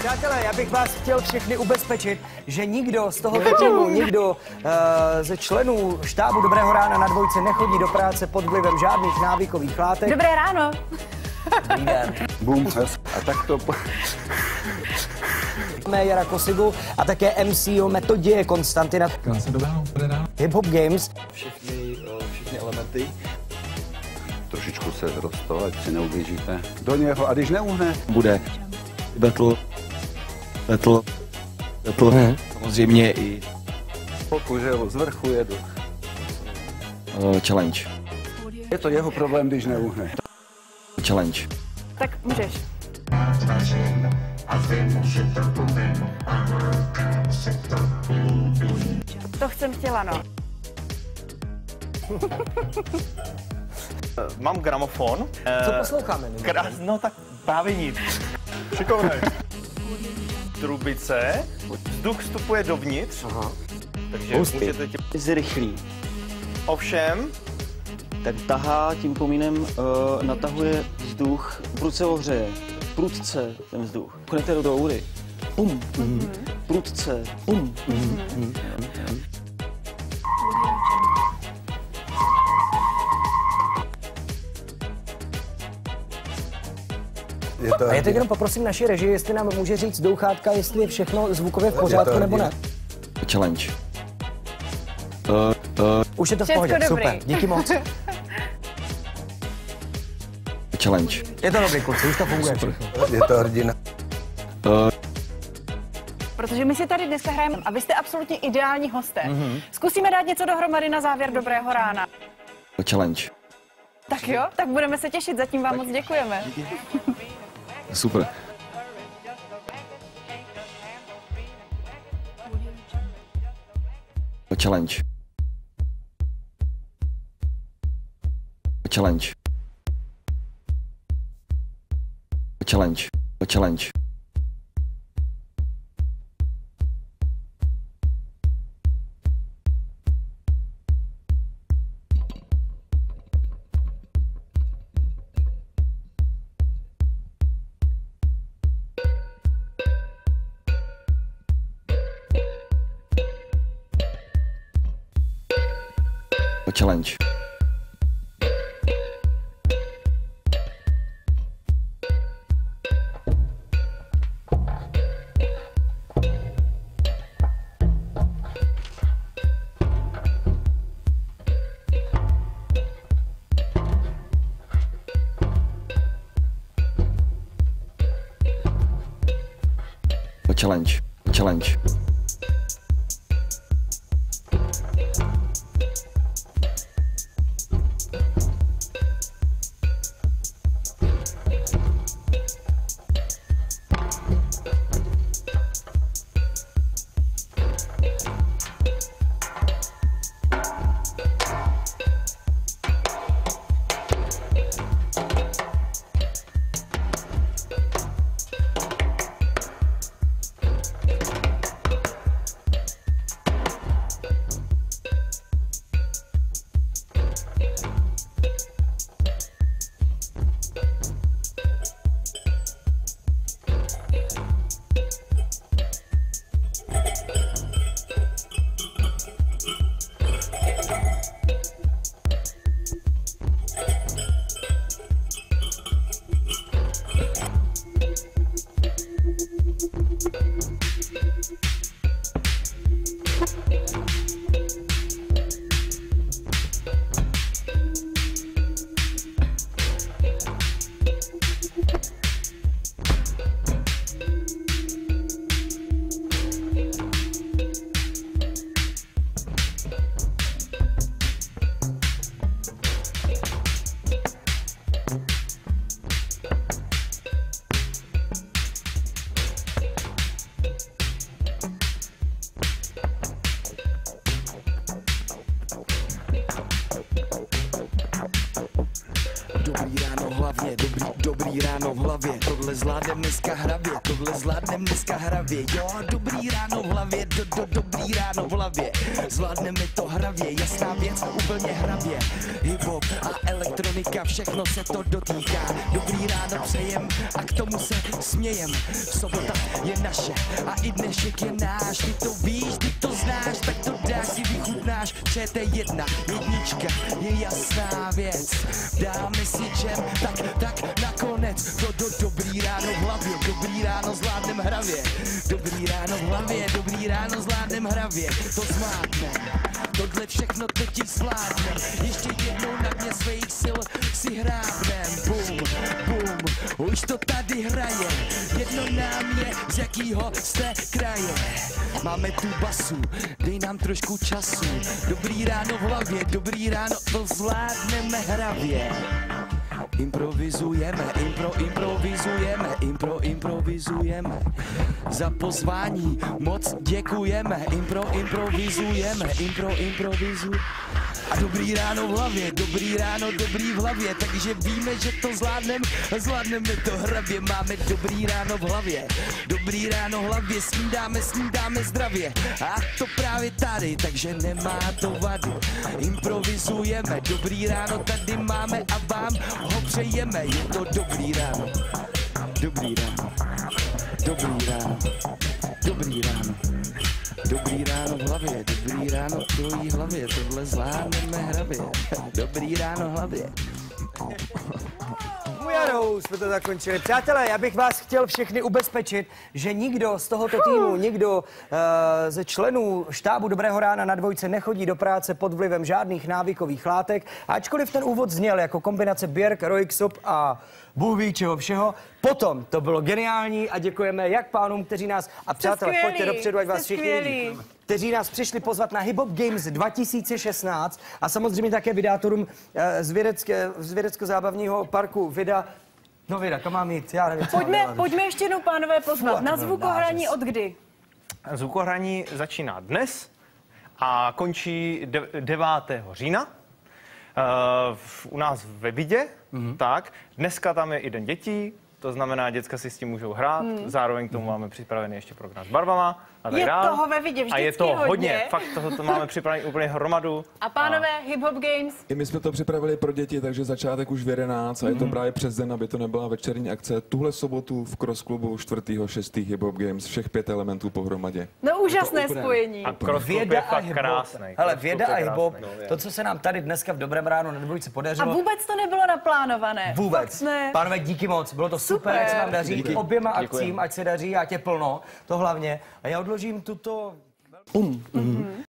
Přátelé, já bych vás chtěl všechny ubezpečit, že nikdo z tohoto týmu, nikdo ze členů štábu Dobrého rána na dvojce nechodí do práce pod vlivem žádných návykových látek. Dobré ráno. Dobrý den. Bum, a tak to... Máme Jara Kosigu a také MCO Metodě Konstantina. Hip Hop Games. Všechny elementy. Trošičku se rostou, ať si neublížíte do něho. A když neuhne, bude battle, samozřejmě i pokud ho z vrchu jedu. Challenge. Je to jeho problém, když neuhne. Challenge. Tak můžeš. To jsem chtěla, no. Mám gramofon. Co posloucháme? No tak právě nic. Šikovnej. Trubice, vzduch vstupuje dovnitř, takže můžete zrychlí. Ovšem, Tak tahá tím komínem, natahuje vzduch, prudce ohřeje. Prudce ten vzduch. Konete do úry. Prudce. A já teď jenom poprosím naši režii, jestli nám může říct douchátka, jestli je všechno zvukově v pořádku nebo ne. Challenge. Už je to v Všecko pohodě, dobrý. super, díky moc. Challenge. Je to dobrý, kluci, už to funguje všechno. Je to hrdina. Protože my si tady dneska hrajeme a vy jste absolutně ideální hosté. Zkusíme dát něco dohromady na závěr Dobrého rána. Challenge. Tak jo, tak budeme se těšit, zatím vám moc děkujeme. Super. Challenge. Challenge. Challenge. Challenge. Challenge. Challenge. Challenge. Dobrý ráno v hlavě, tohle zvládnem dneska hravě, tohle zvládnem dneska hravě, jo, dobrý ráno v hlavě, dobrý ráno v hlavě, zvládneme to hravě, jasná věc, úplně hravě, hip-hop a elektronika, všechno se to dotýká, dobrý ráno přejem a k tomu se smějem, sobota je naše a i dnešek je náš, ty to víš, ty to znáš, tak to dáš si vychutnáš, ČT1, jednička je jasná věc, dáme si čem, tak nakonec, dobrý ráno v hlavě, dobrý ráno zvládnem hravě, dobrý ráno v hlavě, dobrý ráno zvládnem hravě, to zvládne, tohle všechno teď zvládnem, ještě jednou na dně svých sil si hrábnem, bum, bum, už to tady hraje, jedno nám je, z jakýho jste kraje, máme tu basu, dej nám trošku času, dobrý ráno v hlavě, dobrý ráno, to zvládneme hravě. Improvizujeme, improvizujeme. Za pozvání moc děkujeme. Improvizujeme. A dobrý ráno v hlavě, dobrý ráno, dobrý v hlavě. Takže víme, že to zvládneme to hravě. Máme dobrý ráno v hlavě, dobrý ráno v hlavě. Snídáme zdravě. A to právě tady, takže nemá to vady. Improvizujeme, dobrý ráno tady máme a vám ho přejeme. Je to dobrý ráno, dobrý ráno, dobrý ráno, dobrý ráno. Dobrý ráno v hlavě, dobrý ráno v tvojí hlavě, tohle zvládneme hravě. Dobrý ráno v hlavě. Jarou jsme to zakončili. Přátelé, já bych vás chtěl všechny ubezpečit, že nikdo z tohoto týmu, nikdo ze členů štábu Dobrého rána na dvojce nechodí do práce pod vlivem žádných návykových látek. Ačkoliv ten úvod zněl jako kombinace Björk, Röyksopp a Bůh ví čeho všeho, potom to bylo geniální a děkujeme jak pánům, kteří nás, a přátelé, pojďte dopředu, ať vás všichni vidí, kteří nás přišli pozvat na Hip Hop Games 2016 a samozřejmě také vydátorům z vědecko-zábavního parku Vida. No Vida, kam mám jít? Já nevím, Pojďme ještě jednou, pánové, pozvat. Na zvukohraní od kdy? Zvukohraní začíná dnes a končí 9. října. U nás ve Vidě, tak. Dneska tam je i Den dětí, to znamená, děcka si s tím můžou hrát, zároveň k tomu máme připravený ještě program s barvama a tak je dál. toho ve Vidě vždycky a je to hodně. Fakt to máme připravený úplně hromadu. A pánové, Hip Hop Games? I my jsme to připravili pro děti, takže začátek už v 11 a je to právě přes den, aby to nebyla večerní akce. Tuhle sobotu v Cross Klubu 4.6. Hip Hop Games, všech 5 elementů pohromadě. No úžasné spojení. A Cross Klub je fakt krásný. Hele, věda a hip-hop, to, co se nám tady dneska v Dobrém ránu na dvojce podařilo. A vůbec to nebylo naplánované. Vůbec. Pánové, díky moc, bylo to super, jak se vám daří. Díky. Oběma akcím, ať se daří, ať je plno, to hlavně. A já odložím tuto...